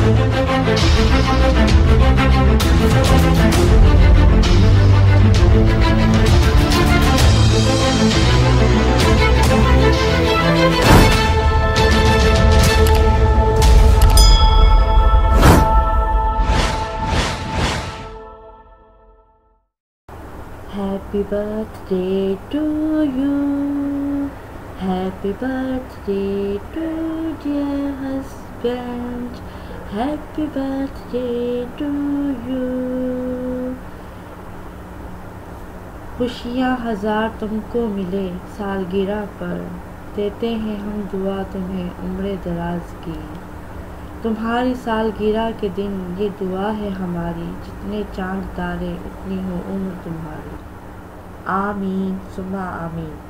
Happy birthday to you. Happy birthday to dear husband. Happy birthday to you. खुशियाँ हजार तुमको मिले सालगिरह पर, देते हैं हम दुआ तुम्हें उम्र दराज की। तुम्हारी सालगिरह के दिन ये दुआ है हमारी, जितने चांद तारे उतनी हो उम्र तुम्हारी। आमीन सुम्मा आमीन।